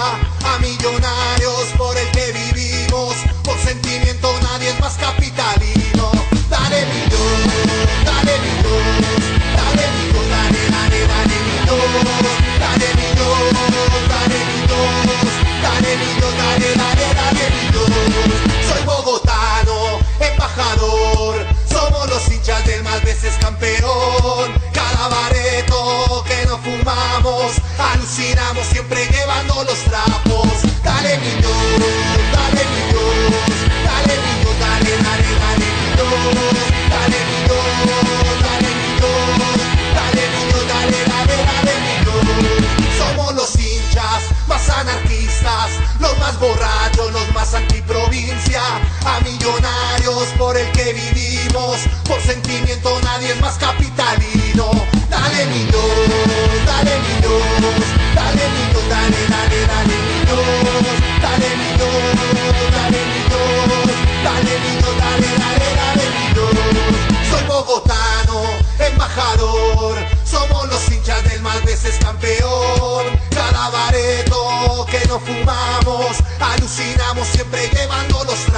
a millonarios por el que vivimos, por sentimiento nadie es más capitalino. Dale mi Dios, dale mi Dios, dale mi Dios, dale, dale, dale mi Dios, dale mi Dios, dale mi Dios, dale mi Dios, dale, dale, dale mi Dios. Soy bogotano, embajador, somos los hinchas del más veces campeón. Cada bareto que no fumamos, alucinamos siempre llevando los trapos. Dale mi Dios, dale mi Dios, dale mi Dios, dale, dale, dale mi Dios, dale mi Dios, dale mi Dios, dale mi Dios, dale, dale, dale mi Dios. Somos los hinchas más anarquistas, los más borrachos, los más antiprovincia, a millonarios por el que vivimos, por sentimiento nadie es más capitalino. Dale mi Dios, dale mi Dios, dale mi Dios, dale, dale, dale mi Dios, dale mi Dios, dale mi Dios, dale mi Dios, dale, dale, dale mi Dios. Soy bogotano, embajador, somos los hinchas del más veces campeón. Cada bareto que no fumamos, alucinamos siempre llevando los